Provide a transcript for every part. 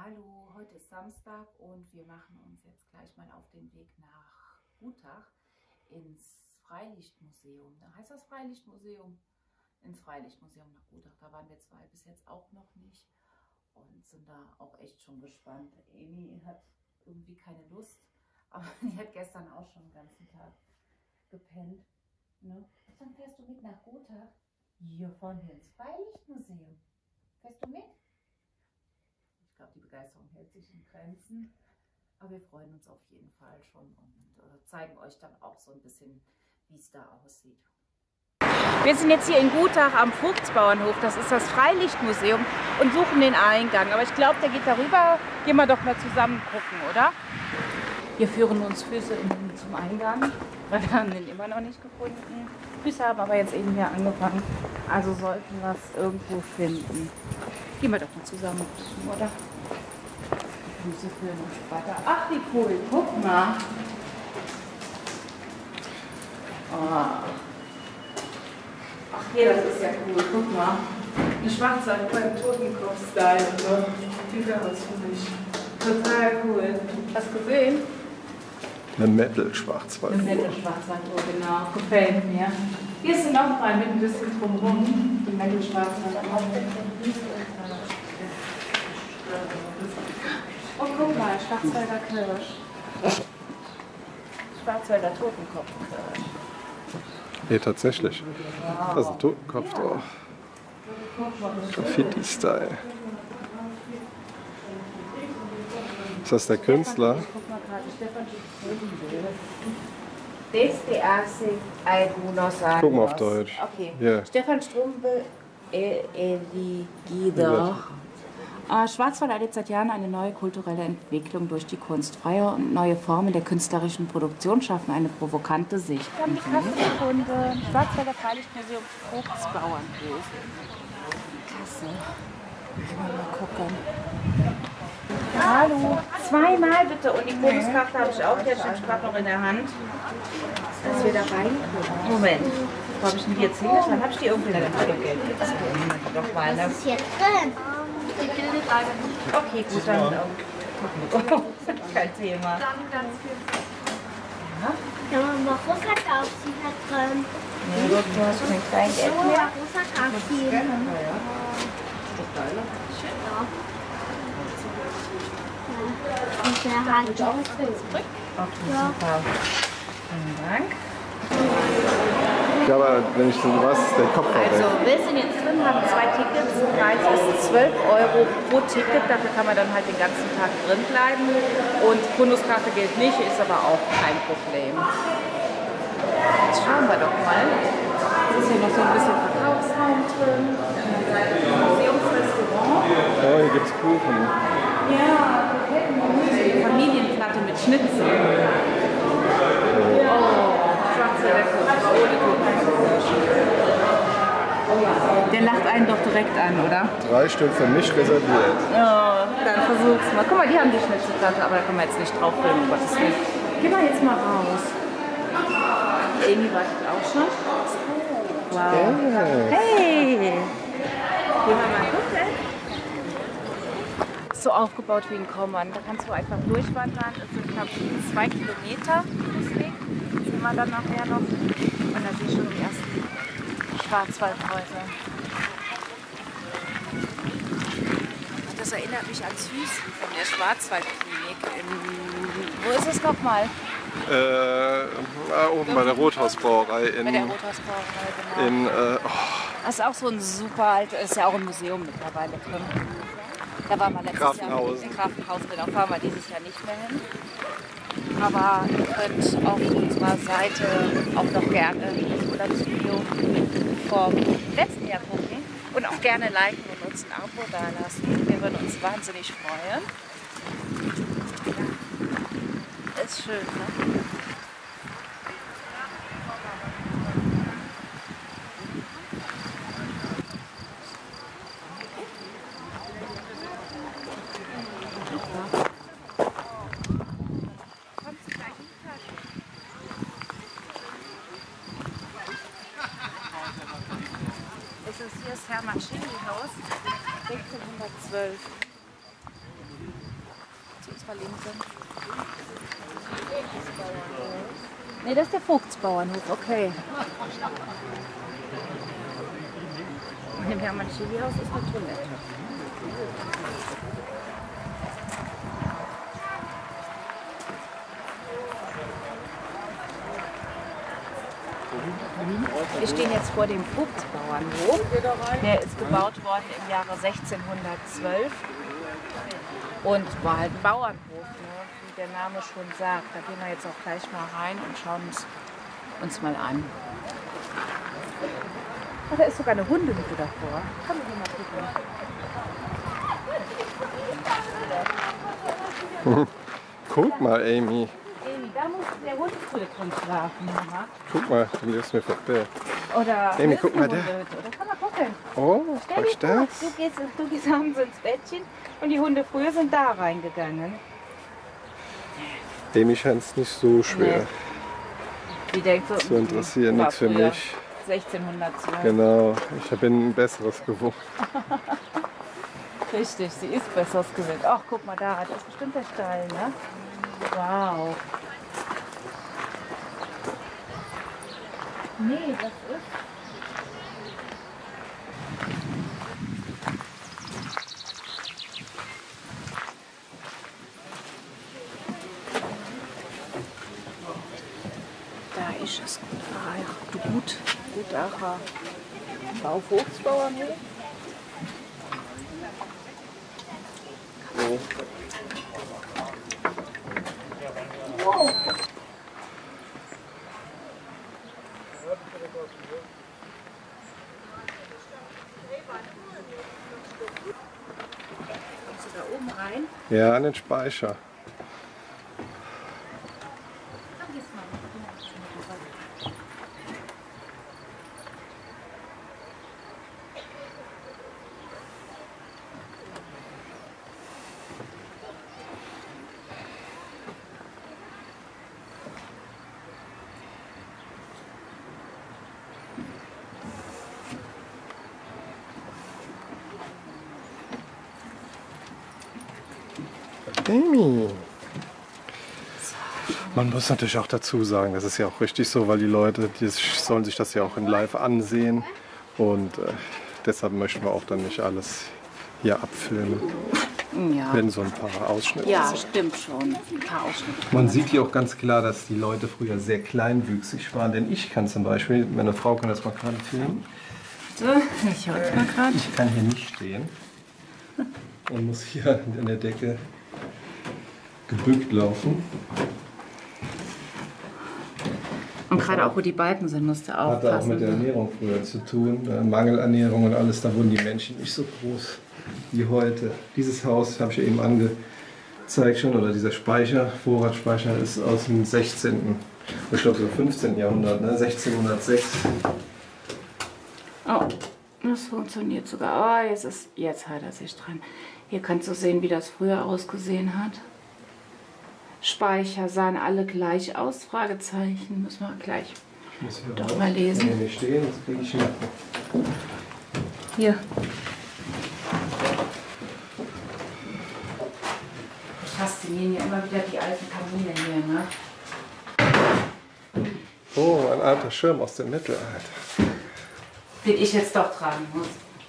Hallo, heute ist Samstag und wir machen uns jetzt gleich mal auf den Weg nach Gutach ins Freilichtmuseum. Da heißt das Freilichtmuseum, ins Freilichtmuseum nach Gutach. Da waren wir zwei bis jetzt auch noch nicht und sind da auch echt schon gespannt. Amy hat irgendwie keine Lust, aber die hat gestern auch schon den ganzen Tag gepennt. Ne? Dann fährst du mit nach Gutach. Hier fahren wir ins Freilichtmuseum. Fährst du mit? Ich glaube, die Begeisterung hält sich in Grenzen, aber wir freuen uns auf jeden Fall schon und zeigen euch dann auch so ein bisschen, wie es da aussieht. Wir sind jetzt hier in Gutach am Vogtsbauernhof, das ist das Freilichtmuseum, und suchen den Eingang. Aber ich glaube, der geht darüber. Gehen wir doch mal zusammen gucken, oder? Hier führen uns Füße zum Eingang, weil wir haben den immer noch nicht gefunden. Füße haben aber jetzt eben hier angefangen, also sollten wir es irgendwo finden. Gehen wir doch mal zusammen, oder? Füße führen uns weiter. Ach, wie cool, guck mal. Oh. Ach, hier, das ist ja cool, guck mal. Die Schwarzwald beim Totenkopf-Style und so. Sieht aus für mich. Total cool. Hast du gesehen? Eine Metal-Schwarzwald. Eine Metal-Schwarzwald-Uhr, genau. Gefällt mir. Hier ist noch mal mit ein bisschen drumherum. Die Metal-Schwarzwald-Uhr. Oh, guck mal, Schwarzwälder Kirsch. Schwarzwälder Totenkopf-Kirsch. Nee, tatsächlich. Wow. Das ist ein Totenkopf drauf. Graffiti-Style. Ist das der Künstler? Ich guck mal gerade, Stefan Strumpe. Guck mal auf Deutsch. Okay. Yeah. Stefan Strumpe, Eligida. Schwarzwald erlebt seit Jahren eine neue kulturelle Entwicklung durch die Kunst. Freie und neue Formen der künstlerischen Produktion schaffen eine provokante Sicht. Wir haben die Kasse gefunden. Schwarzwälder Freilichtmuseum Vogtsbauernhof. Kasse. Mal gucken. Hallo. Zweimal bitte. Und die Bonuskarte habe ich auch. Die steht gerade noch in der Hand. Dass wir da reingucken. Moment. Wo habe ich denn die jetzt hingeschlagen? Dann habe ich die irgendwie in der Geld. Was ist hier drin? Okay, gut, dann kein Thema. Dann ganz viel. Ja, aber Russland auch sie hat drin. Nee, du hast kein Kleingeld So, mehr. Russland auch viel. Ja. Und der hat Okay, super. Vielen Dank. Ja, aber wenn ich so was, der Kopf war Also, weg. wir sind jetzt drin, haben 2 Tickets. Der Preis ist 12 € pro Ticket. Dafür kann man dann halt den ganzen Tag drin bleiben. Und Bonuskarte gilt nicht, ist aber auch kein Problem. Jetzt schauen wir doch mal. Es ist hier noch so ein bisschen Verkaufsraum drin. Museumsrestaurant. Oh, hier gibt's Kuchen. Ja, Familienplatte mit Schnitzel. Oh, Schwarzwälder Kirsch. Der lacht einen doch direkt an, oder? 3 Stück für mich reserviert. Ja, dann versuch's mal. Guck mal, die haben die Schnitzelplatte, aber da können wir jetzt nicht drauf filmen, um Gottes Willen. Geh mal jetzt mal raus. Amy wartet auch schon. Wow. Hey! Gehen wir mal gucken. So aufgebaut wie ein Kommand. Da kannst du einfach durchwandern. Es sind knapp 2 Kilometer Fußweg. Sehen wir dann nachher noch. Und da sehe ich schon die ersten Schwarzwaldhäuser. Das erinnert mich an Süßen von der Schwarzwaldklinik. Wo ist es nochmal? Oben bei der Rothausbrauerei Bei der Rothausbrauerei, genau. Das ist auch so ein super altes, ist ja auch ein Museum mittlerweile drin. Da waren wir letztes Jahr in Grafenhausen, genau, fahren wir dieses Jahr nicht mehr hin. Aber ihr könnt auf unserer Seite auch noch gerne das Urlaubsvideo vom letzten Jahr gucken und auch gerne liken und uns ein Abo dalassen. Wir würden uns wahnsinnig freuen. Ja. Ist schön, ne? Hier ist Hermann Schindel Haus, 1612. verlinken. Ne, das ist der Vogtsbauernhof, okay. Und im Hermann-Schily-Haus ist eine Toilette. Wir stehen jetzt vor dem Vogtsbauernhof. Der ist gebaut worden im Jahre 1612 und war halt ein Bauernhof, ne? Wie der Name schon sagt. Da gehen wir jetzt auch gleich mal rein und schauen uns mal an. Ach, da ist sogar eine Hundehütte davor. Komm, wir gehen mal gucken. Guck mal, Amy. Da muss der Hund früher drin schlafen, Mama. Guck mal, du lebst mir vorbei. Oder Amy, guck mal da. Oder kann man gucken. Oh, Stell was dir vor, das? du gehst abends ins Bettchen und die Hunde früher sind da reingegangen. Amy scheint es nicht so schwer Die denkt so, zu interessieren, war nichts für früher mich. 1612. Genau, ich bin ein besseres gewohnt. Richtig, sie ist besseres gewöhnt. Ach, guck mal da, das ist bestimmt der Stall, ne? Wow. Nee, das ist... Da ist es Gutacher Vogtsbauernhof. Wow. Gehst du da oben rein? Ja, an den Speicher. Amy. Man muss natürlich auch dazu sagen, das ist ja auch richtig so, weil die Leute, die sollen sich das ja auch in Live ansehen und deshalb möchten wir auch dann nicht alles hier abfilmen. Ja. Wenn so ein paar Ausschnitte Ja, sind. stimmt schon. Ein paar Ausschnitte. Man sieht hier auch ganz klar, dass die Leute früher sehr kleinwüchsig waren, denn ich kann zum Beispiel, meine Frau kann das mal gerade filmen, So, ich hol's mal gerade. ich kann hier nicht stehen und muss hier an der Decke gebückt laufen. Und gerade auch, wo die Balken sind, musst du Hatte auch aufpassen. mit der Ernährung früher zu tun, Mangelernährung und alles, da wurden die Menschen nicht so groß wie heute. Dieses Haus habe ich ja eben angezeigt schon, oder dieser Speicher, Vorratsspeicher, ist aus dem 16., ich glaube so 15. Jahrhundert, ne? 1606. Oh, das funktioniert sogar. Oh, jetzt hat er sich dran. Hier kannst du sehen, wie das früher ausgesehen hat. Speicher sahen alle gleich aus? Fragezeichen. Müssen wir gleich Ich muss hier doch raus. mal lesen. Wenn wir nicht stehen, das kriege ich nicht. Hier. Faszinieren ja immer wieder die alten Kamine hier, ne? Oh, ein alter Schirm aus dem Mittelalter. Den ich jetzt doch tragen muss.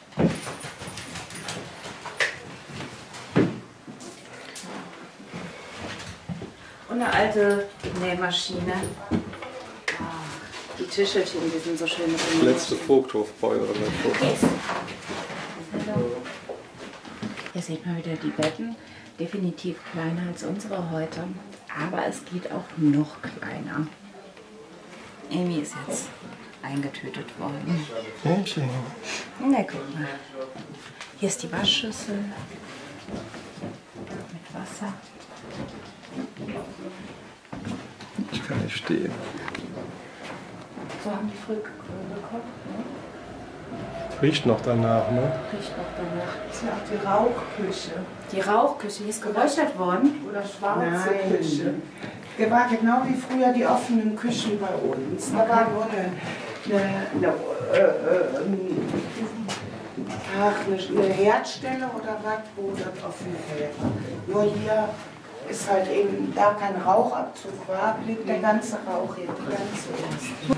Und eine alte Nähmaschine. Die Tischelchen, die sind so schön. Letzte Vogthofbäuerin. Yes. Hier sieht man wieder die Betten. Definitiv kleiner als unsere heute. Aber es geht auch noch kleiner. Amy ist jetzt eingetötet worden. Mädchen. Na, guck mal. Hier ist die Waschschüssel. Mit Wasser. Ich kann nicht stehen. So haben die früh gekocht, ne? Riecht noch danach, ne? Riecht noch danach. Das ist ja auch die Rauchküche Die Rauchküche, die ist geräuchert worden. oder schwarze Küche. Der war genau wie früher die offenen Küchen bei uns. Da war nur eine Herdstelle oder was, wo das offen wäre. Nur hier ist halt eben, da kein Rauchabzug war, blieb der ganze Rauch hier, die ganze Ost.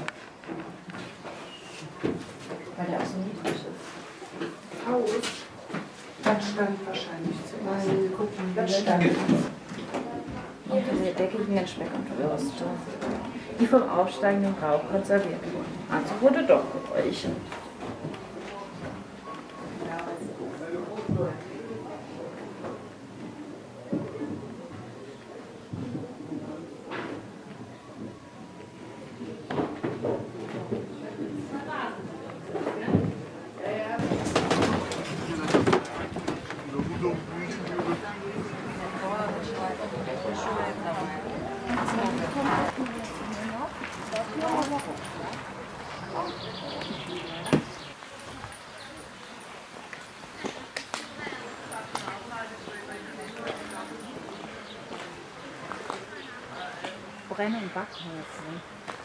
Weil der auch so niedrig ist. Haus, das stand wahrscheinlich zuerst. Mal gucken, Das stand. Unter der Decke hingen Speck und Würste, die vom aufsteigenden Rauch konserviert wurden. Also wurde doch geräuchert. Brenn- und Backholz.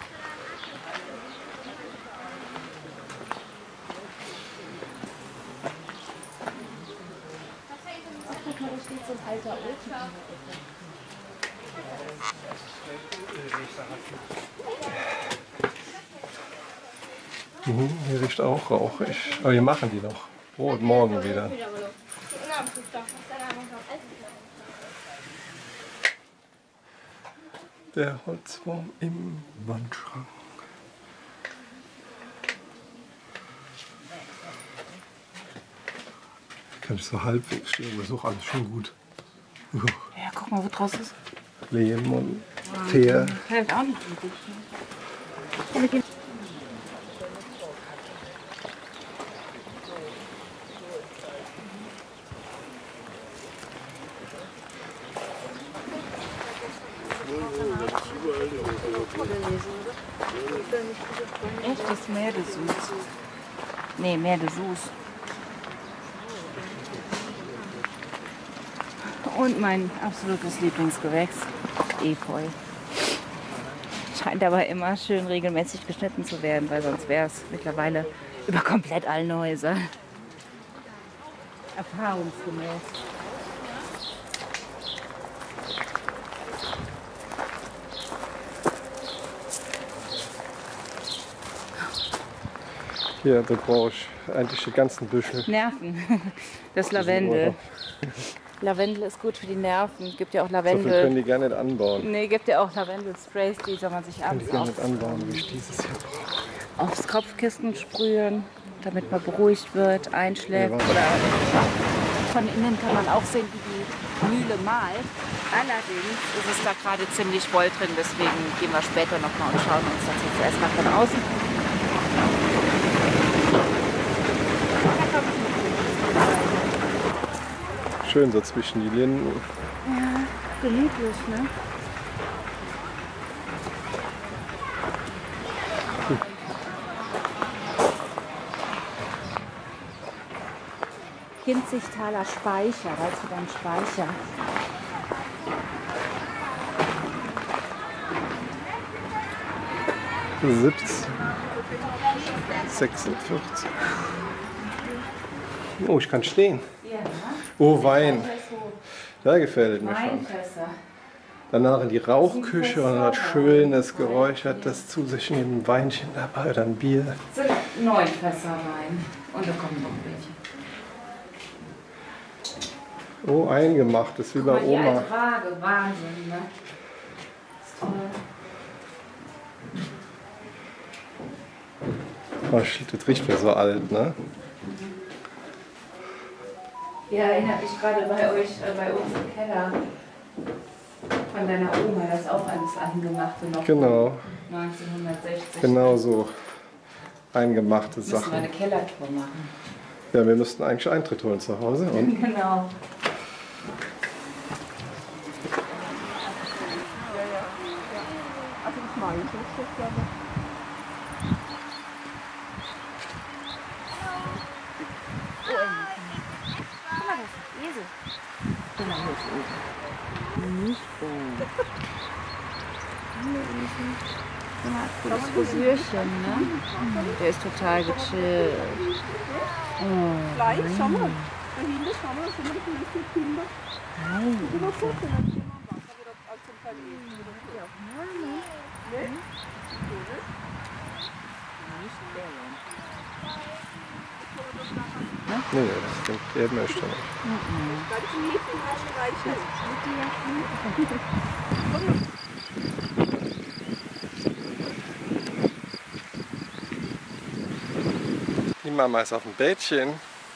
Da steht so ein alter Ofen. Hier riecht auch rauchig. Aber wir machen die noch. Brot morgen wieder. Der Holzwurm im Wandschrank. Kann ich so halbwegs stehen, aber ist auch alles schon gut. Ja, guck mal, wo draus ist. Lehm und Teer. Hält auch nicht so gut. Echtes Meer de Sus. Nee, Meer de Sus. Und mein absolutes Lieblingsgewächs, Efeu. Scheint aber immer schön regelmäßig geschnitten zu werden, weil sonst wäre es mittlerweile über komplett allen Häusern. Erfahrungsgemäß. Hier, da brauche ich eigentlich die ganzen Büschel. Nerven. Das Lavendel. Lavendel ist gut für die Nerven. Gibt ja auch So viel können Lavendel. die gar nicht anbauen. Nee, gibt ja auch Lavendel-Sprays, die soll man sich Können die abends gar nicht anbauen, wie ich dieses hier brauche. aufs Kopfkissen sprühen, damit man beruhigt wird, einschläft. Ja, Oder von innen kann man auch sehen, wie die Mühle malt. Allerdings ist es da gerade ziemlich voll drin, deswegen gehen wir später nochmal und schauen uns das jetzt erstmal von außen. Schön so zwischen die Linden. Ja, gemütlich, ne? Kinzigtaler Speicher, da ist wieder ein Speicher. Sitz 46. Oh, ich kann stehen. Ja, ne? Oh, Wein. Da gefällt mir schon. Weinfässer. Danach in die Rauchküche und was Schönes, Geräuchertes zu sich nehmen, ein Weinchen dabei oder ein Bier. Das sind 9 Fässer Wein. Und da kommen noch welche. Oh, eingemacht, das ist wie bei Guck mal, die Oma. alte Waage, Wahnsinn, ne? Ist toll. Oh, das riecht mir so alt, ne? Ja, erinnert mich gerade bei euch, bei uns im Keller von deiner Oma, das ist auch alles Eingemachte noch. Genau, 1960. genau so. Eingemachte Müssen wir Sachen. eine Kellertour machen. Ja, wir müssten eigentlich Eintritt holen zu Hause. Und Genau. Guck mal, das ist Esel. Guck mal, hier ist Esel. Nicht so. Guck mal, cooles Frisürchen, ne? Der ist total gechillt. Oh, Gleich, schau mal. Da hinten, schau mal, da sind wir die Kinder. nein. Nee, das klingt Erdmäster nicht. Die Mama ist auf dem Bettchen.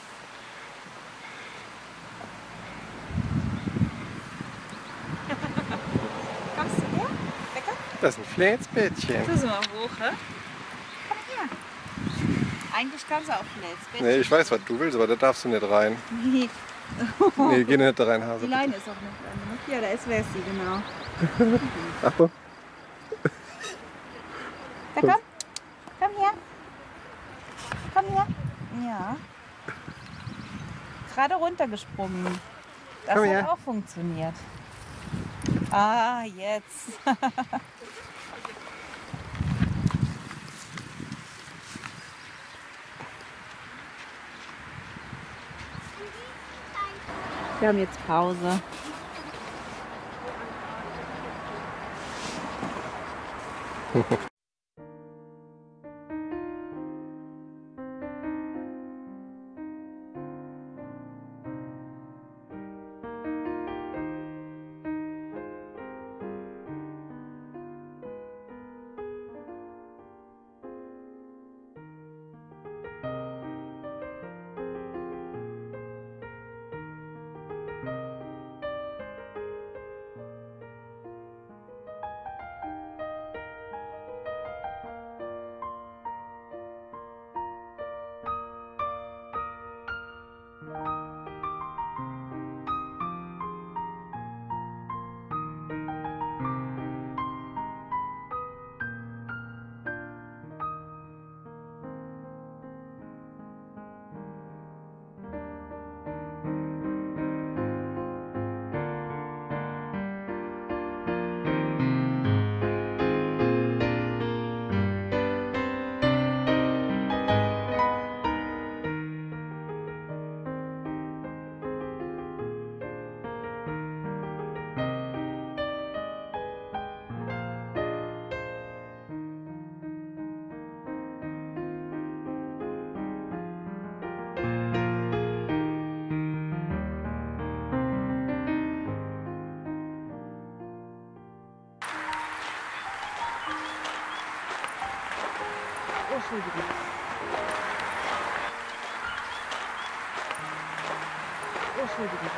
Kommst du her? Lecker? Das ist ein Flätzbettchen. Du so mal hoch, hä? Komm her. Eigentlich kannst du auch Flätzbettchen. Nee, ich weiß, was du willst, aber da darfst du nicht rein. Nee. Nee, geh nicht da rein, Hase. Die Leine ist auch nicht dran. Ja, da ist Wessi, genau. Achtung. Da komm. Komm her. Komm her. Ja. Gerade runtergesprungen. Das Komm hat her. auch funktioniert. Ah, jetzt. Wir haben jetzt Pause. Entschuldigung. Entschuldigung.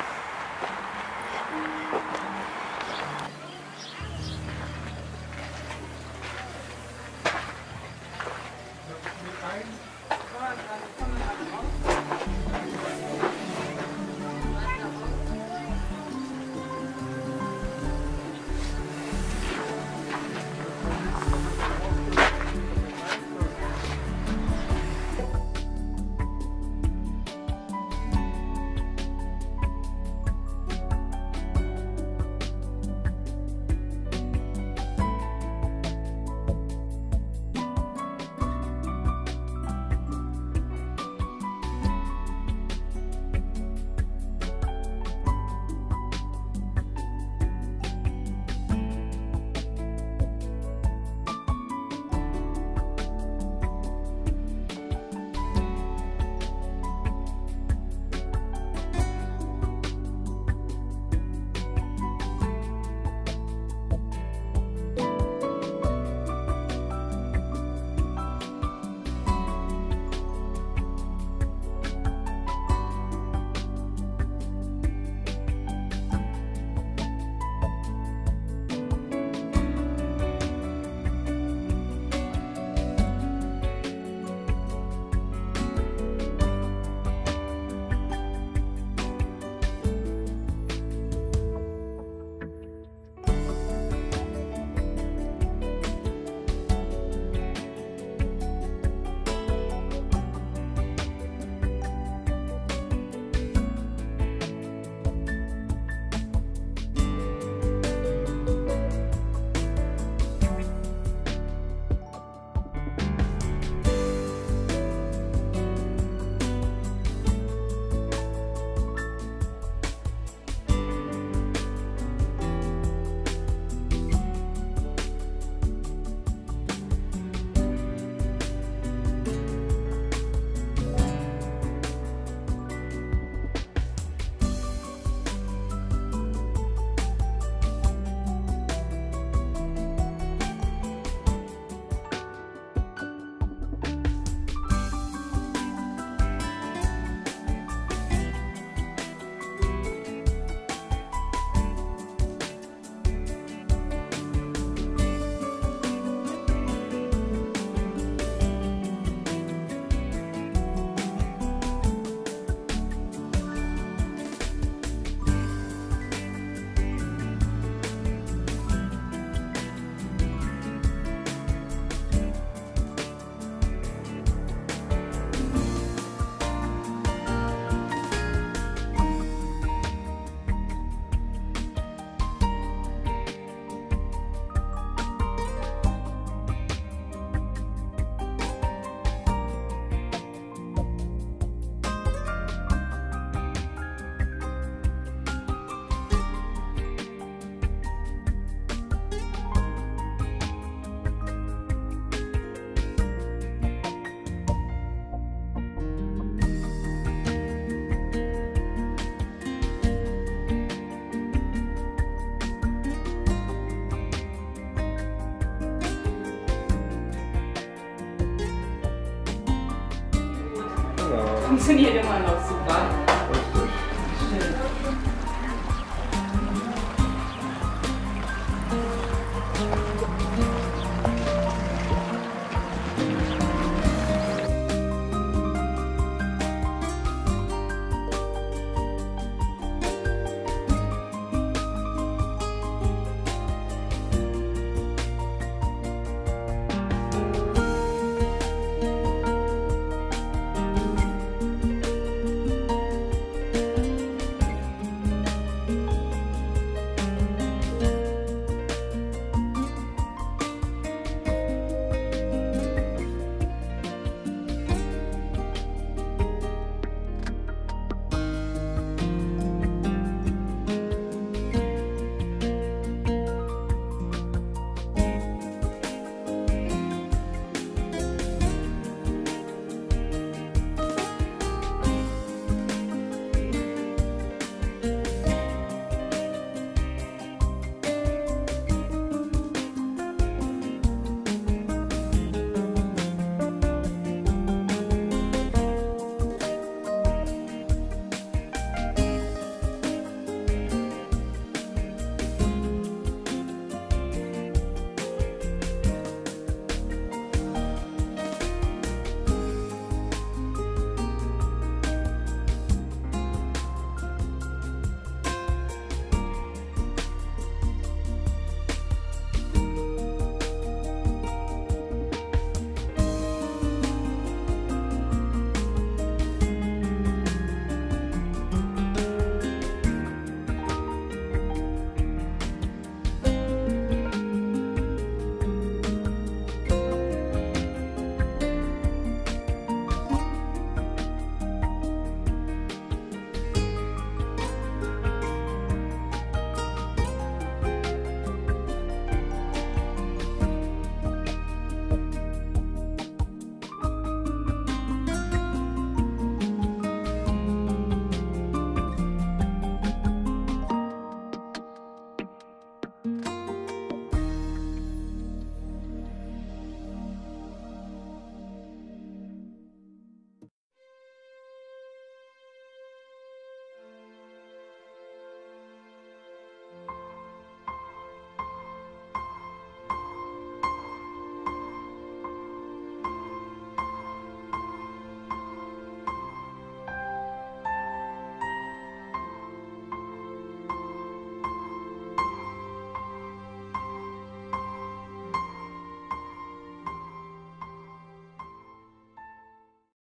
Genau. Funktioniert immer noch super.